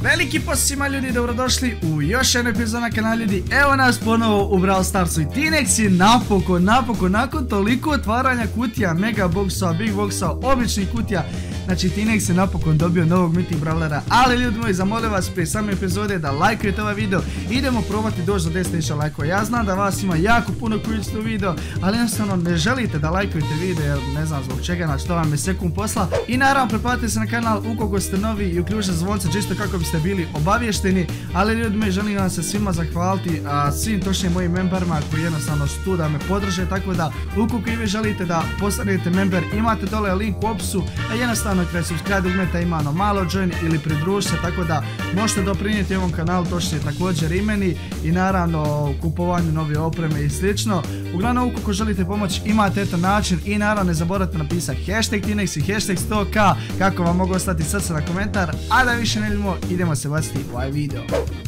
Veliki pozdrav svima ljudi, dobrodošli u još jednu epizodu na kanalu ljudi. Evo nas ponovo u Brawl Starsu i T-Nex je napokon, nakon toliko otvaranja kutija, mega boksova, big boksova, običnih kutija. Znači T-Nex je napokon dobio novog Mythic Brawlera. Ali ljudi moji, zamolim vas prije same epizode da lajkujete ovaj video. Idemo probati doći do 10.000 lajkova. Ja znam da vas ima jako puno koji ćete u video, ali jednostavno ne želite da lajkujete video jer ne znam zbog čega, znači to vam je sekund posla. I naravno pretplatite se na kanal ukoliko ste novi i uključite zvonce čisto kako biste bili obavješteni. Ali ljudi moji, želim vam se svima zahvaliti, svim točnim mojim memberima koji jednostavno su tu da me podrže, tako da ukoliko i vi želite da postanete member, imate dole link u opisu, a jednostavno kraj subscribe dugmeta ima malo join ili pridružite, tako da možete doprinijeti ovom kanalu, točnije također i meni i naravno kupovanju nove opreme i slično. Uglavnom ukoliko želite pomoći imate eto način i naravno ne zaboravite napisati hashtag T-Nex i hashtag 100k kako vam mogu ostati srce na komentar, a da više ne vidimo, idemo se baciti u ovaj video.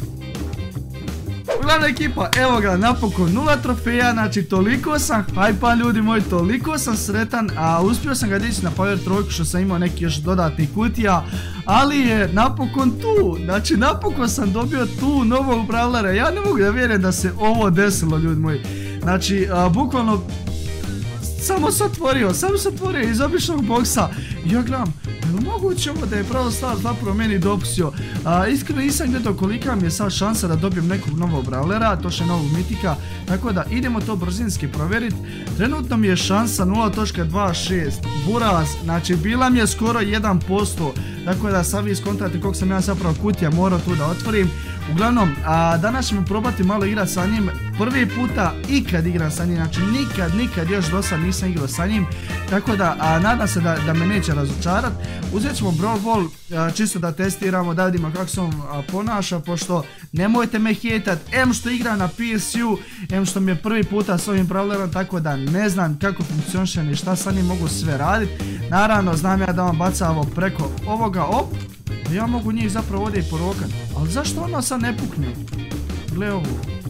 Uglavnom ekipa, evo ga, napokon 0 trofeja, znači toliko sam hajpa ljudi moji, toliko sam sretan, a uspio sam ga dići na Power trojku što sam imao neki još dodatnih kutija, ali je napokon tu, znači napokon sam dobio tu novog brawlera, ja ne mogu da vjerujem da se ovo desilo ljudi moji, znači bukvalno samo se otvorio iz običnog boksa i ja gledam, je li moguće ovo da je Brawl Stars zapravo meni dopustio? Iskreno nisam gledao kolika mi je sad šansa da dobijem nekog novog brawlera, točno novog mitika, tako da idemo to brzinski provjeriti. Trenutno mi je šansa 0.26, buraz, znači bila mi je skoro 1%, tako da sad vi skontrate koliko sam ja zapravo kutija morao tu da otvorim. Uglavnom, danas ćemo probati malo igrati sa njim, prvi puta ikad igram sa njim, znači nikad još do sad nisam igrao sa njim, tako da nadam se da me neće razočarat. Uzet ćemo Brawl Ball čisto da testiramo, da vidimo kako se on ponaša, pošto nemojte me hejtat, em što igra na PSU, em što mi je prvi puta s ovim brawlerom, tako da ne znam kako funkcioniše ni šta sa njim mogu sve raditi. Naravno znam ja da vam baca ovo preko ovoga, op, ja mogu njih zapravo ovdje i porokat, ali zašto ono sad ne pukne? Gle ovo.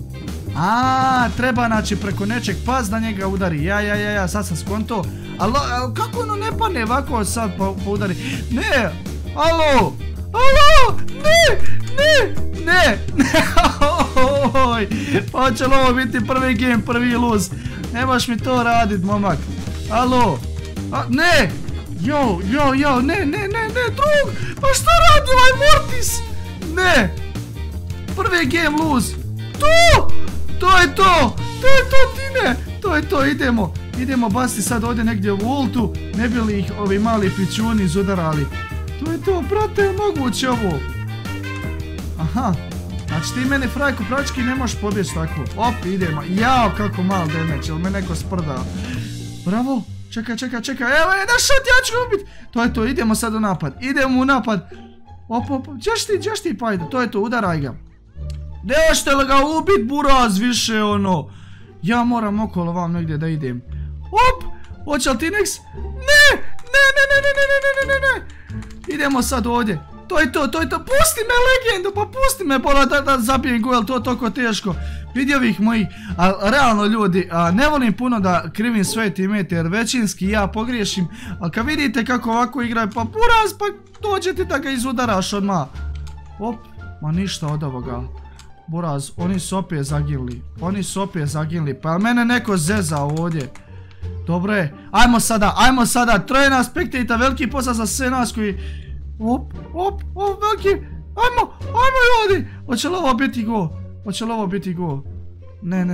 Treba znači preko nečeg pas da njega udari, ja, sad sam skonto, ali kako ono ne pane ovako sad pa udari, ne, alo, ne, pa će li ovo biti prvi game, prvi lose, nemaš mi to radit momak, alo, ne, ne, drug, pa šta radi ovaj Mortis, ne, prvi game lose, to je to, Tine, to je to, idemo basti sad ovdje negdje u ultu, ne bi li ih ovi mali pičuni izudarali, to je to, brate, moguće ovo, aha, znači ti meni frajko prački ne možeš pobjeći tako, op, idemo, jao kako malo damage, jel me neko sprda, bravo, čekaj, evo je naš shot, ja ću ga ubit, to je to, idemo sad u napad, op, ćeš ti pa ide, to je to, udaraj ga. Ne hoćete li ga ubit buraz više ono? Ja moram okolo vam negdje da idem. Op! Hoće li T-Nex? Ne! Idemo sad ovdje. To je to. Pusti me legendu, pa pusti me pola da zabijem go, jel to toliko teško. Vidio bih mojih, realno ljudi, ne volim puno da krivim svoje teamate jer većinski ja pogriješim. Ali kad vidite kako ovako igraju, pa buraz, pa dođete da ga izudaraš odmah. Op, ma ništa od ovoga. Buraz, oni su opet zaginuli, pa mene neko zeza ovdje. Dobro je, ajmo sada, troje nas spektajta, veliki posao za sve nas koji... Op, veliki, ajmo ljudi, hoće li ovo biti go? Ne,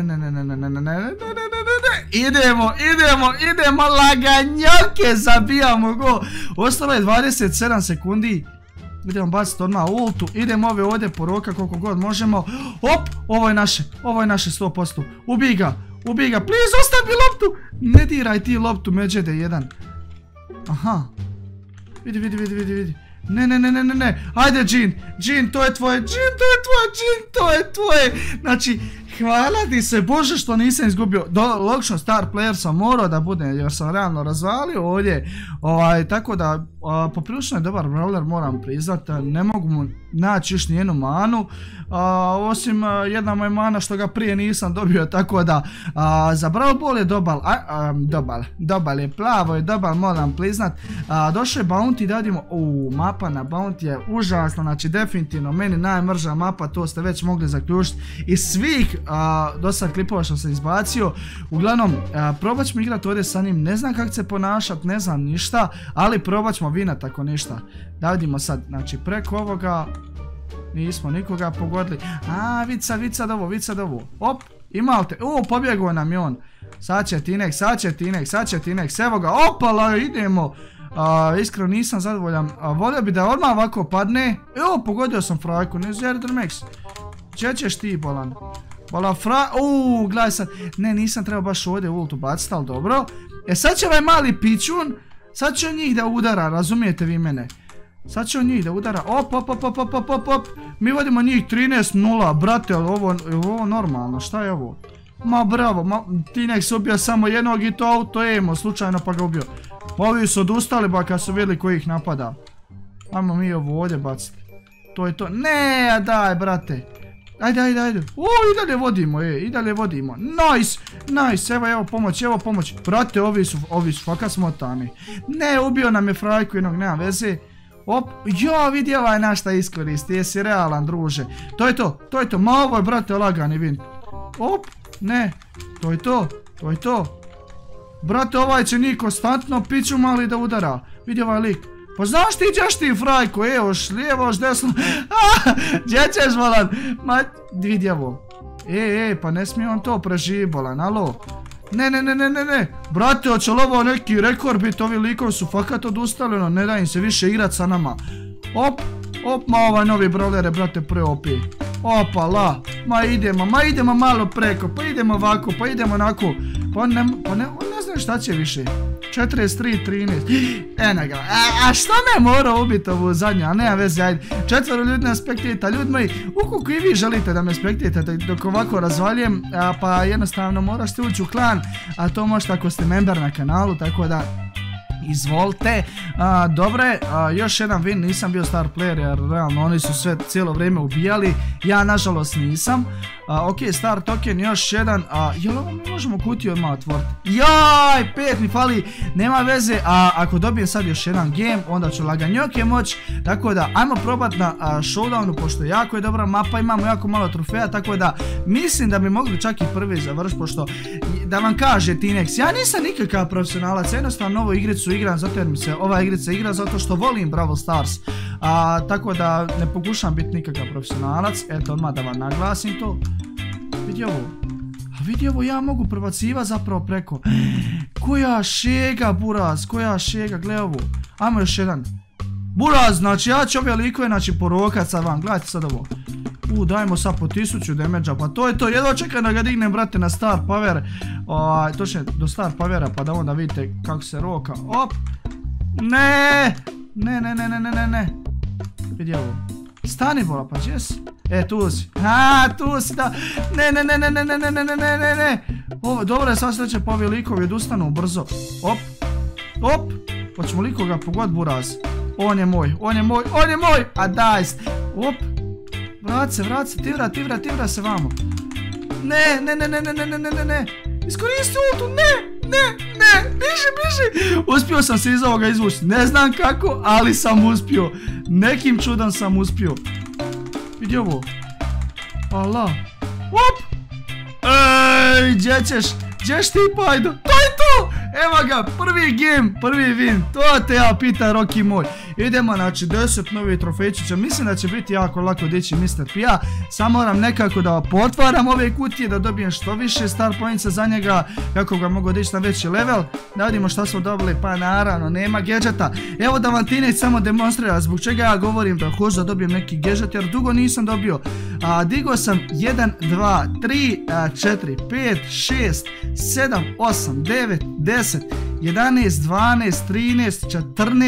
idemo, laganjoke, zabijamo go, ostalo je 27 sekundi. Idemo baciti odmah ultu, idemo ove ovdje poroka koliko god možemo. Op, ovo je naše 100%. Ubij ga, please ostavi loptu. Ne diraj ti loptu, međede jedan. Aha. Vidi. Ne. Ajde Jean, to je tvoje. Znači, hvala ti se, bože što nisam izgubio. Logično star player sam morao da bude jer sam realno razvalio ovdje. Tako da poprilično je dobar brawler, moram priznat. Ne mogu mu naći još nijednu manu. Osim jedna moja mana što ga prije nisam dobio, tako da za Brawl Ball je dobar je, plavo je dobar, moram priznat. Došao je Bounty, da vidimo, mapa na Bounty je užasna, znači definitivno meni najmrža mapa, to ste već mogli zaključiti iz svih dosad klipova što sam izbacio. Uglavnom, probat ćemo igrati ovdje sa njim, ne znam kako se ponašat, ne znam ništa, ali probat ćemo vinat ako ništa. Da vidimo sad, znači preko ovoga nismo nikoga pogodili. Vica dovo. Op, imao te, pobjegao nam je on. Sad će T-Nex, evo ga, opala, idemo. Iskreno nisam zadovoljan, volio bi da odmah ovako padne. Evo, pogodio sam frajku, ne Zerdr Max. Gdje ćeš ti, bolan? Gledaj sad, ne, nisam trebao baš ovdje ultu baciti, ali dobro. Sad će ovaj mali pičun, sad će njih da udara, razumijete vi mene? Sad će on njih da udara, op, mi vodimo njih 13-0, brate, ovo normalno, šta je ovo? Ma bravo, T-Nex ubio samo jednog i to auto emo, slučajno pa ga ubio. Ovi su odustali ba kad su vidjeli koji ih napada. Ajmo mi ovo ovdje baciti. To je to, ne, daj brate. Ajde. I dalje vodimo. Nice, evo pomoć. Brate, ovi su fakat smotani. Ne, ubio nam je frajku jednog, nema veze. Op, vidi ovaj naš šta iskoristi, jesi realan druže. To je to, ma ovo je brate lagani vin. Op, ne, to je to. Brate, ovaj će njih konstantno piću mali da udara. Vidi ovaj lik. Pa znaš ti gdješ ti frajko, još lijevo, još desno. Gdje ćeš volan? Ma, vidi ovo. Pa ne smije on to preživi bolan, alo. Ne. Brate, hoće li ovo neki rekord biti, ovi likovi su fakat odustali, ne da im se više igrat sa nama. Op, ma ovaj novi brawler je, brate, pre-OP. Opala, ma idemo malo preko, pa idemo ovako, pa idemo onako. On ne zna šta će više. 43-13. Eno ga, a što me mora ubiti ovu zadnju, a nema veze, ajde. 4 ljudi nas spektita, ljudi moji, ukoliko i vi želite da me spektitate dok ovako razvaljujem, pa jednostavno moraš ući u klan, a to možete ako ste member na kanalu, tako da izvolite. Dobre, još jedan win, nisam bio star player jer realno oni su sve cijelo vrijeme ubijali, ja nažalost nisam. Ok, star token, još jedan, jel ovo mi možemo kutiju odmah otvoriti? Jaj, 5 mi fali, nema veze, ako dobijem sad još jedan game, onda ću laganjoke moći, tako da ajmo probat na showdownu, pošto jako je dobra mapa, imamo jako malo trofeja, tako da mislim da bi mogli čak i prvi završiti, pošto da vam kaže T-Nex, ja nisam nikakav profesionalac, jednostavno ovu igricu igram zato jer mi se ova igrica igra, zato što volim Brawl Stars, tako da ne pokušam biti nikakav profesionalac, eto odmah da vam naglasim to. Vidi ovo, ja mogu prebacivati zapravo preko. Koja šega, buraz, gledaj ovo. Ajmo još jedan. Buraz, znači ja ću ove likove, znači porokat sad vam, gledajte sad ovo. Dajmo sad po 1000 damage-a, pa to je to, jedva čekam da ga dignem, brate, na star power. Točno do star powera, pa da onda vidite kako se roka. Op. Ne. Vidi ovo. Stani bola, pa gdje si? Tu si. Tu si, da. Ne. Dobro je, sad sreće pa ovi likovi odustanu brzo. Op. Hoćemo likoga pogod, buraz. On je moj. A daj. Op. Vrat se, ti vrat se vamo. Ne. Iskoristi ultu, ne. Biži. Uspio sam se iz ovoga izvući. Ne znam kako, ali sam uspio. Nekim čudom sam uspio. Vidi ovo. Allah. Op. Ej, gdje ćeš ti pajdo? To je to. Evo ga, prvi game, prvi win. To te ja pitam, Roki moj. Idemo, znači 10 novih trofejčića. Mislim da će biti jako lako dići Mr. P.A. Samo moram nekako da potvaram ove kutije, da dobijem što više star pointsa za njega, kako ga mogu dići na veći level. Da vidimo šta smo dobili, pa naravno nema gadgeta. Evo da vam T-Nex samo demonstrira zbog čega ja govorim da hoću da dobijem neki gadget, jer dugo nisam dobio. Digao sam 1, 2, 3, 4, 5, 6, 7, 8, 9, 10, 11, 12, 13,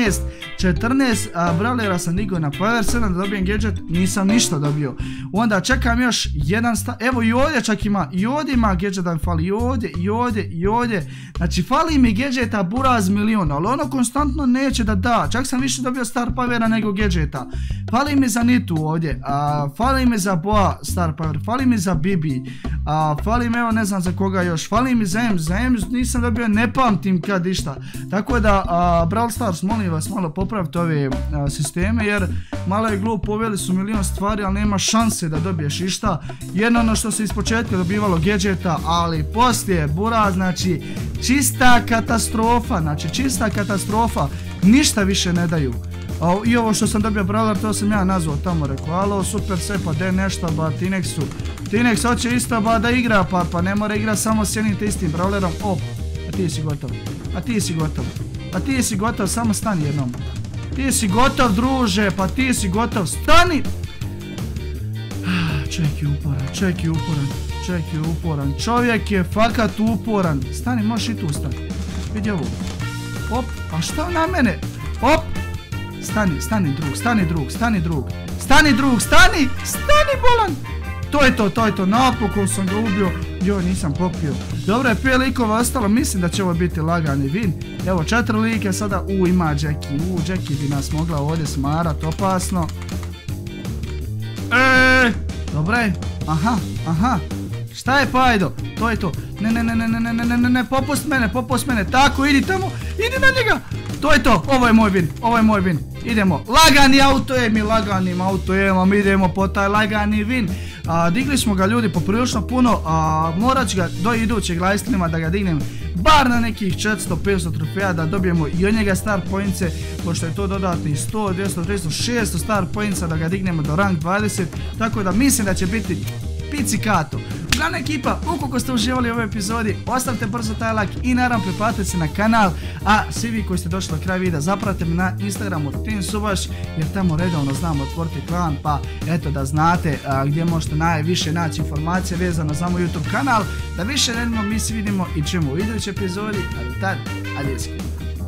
14 brawlera sam digao na Power 7 da dobijem gadget, nisam ništa dobio. Onda čekam još jedan evo i ovdje čak ima, i ovdje ima gadget da mi fali, i ovdje. Znači fali mi gadgeta buraz milion, ali ono konstantno neće da da. Čak sam više dobio star powera nego gadgeta. Fali mi za Nitu ovdje, fali mi za Boa star power, fali mi za Bibi, fali mi evo ne znam za koga još, fali mi za Ems nisam dobio, ne pamtim kad išta. Tako da Brawl Stars molim vas malo popraviti ove sisteme jer malo je glupo, uveli su milion stvari ali nema šanse da dobiješ išta. Jedno ono što se ispočetka dobivalo gadgeta, ali poslije buraz, znači čista katastrofa, ništa više ne daju. I ovo što sam dobio brawler, to sam ja nazvao tamo, rekao alo super sepa, de nešto ba Tinexu hoće isto ba da igra, pa ne mora igra samo s jednim te istim brawlerom. A ti si gotov, samo stani jednom. Ti si gotov druže, pa ti si gotov, stani! Čovjek je uporan, čovjek je fakat uporan. Stani, možeš i tu stati, vidi ovo. Op, a šta na mene? Op! Stani bolan! To je to, napokon sam ga ubio. Joj, nisam popio. Dobro je, 5 likova ostalo, mislim da će ovo biti lagani win. Evo, 4 like sada, ima Jackie, Jackie bi nas mogla ovdje smarat, opasno. Dobro je, aha. Šta je Pajdo? To je to. Ne, popust mene, tako, idi tamo, idi na njega. To je to, ovo je moj win, idemo, lagani laganim autoemom, idemo po taj lagani win. Digli smo ga ljudi poprilično puno, morat ću ga do idućeg live streama da ga dignem bar na nekih 400-500 trofeja da dobijemo i od njega star pointse, pošto je to dodatni 100, 200, 300, 600 star pointsa da ga dignemo do rank 20, tako da mislim da će biti pizzicato. Uglavnom ekipa, ukoliko ste uživali u ovoj epizodi, ostavite brzo taj like i naravno pretplatite se na kanal, a svi vi koji ste došli do kraja videa zapratite me na Instagramu Team Subaš, jer tamo redovno znamo otvoriti klan, pa eto da znate gdje možete najviše naći informacije vezano za moj YouTube kanal, da više redimo mi se vidimo i čujemo u idućoj epizodi, ali tad, adios.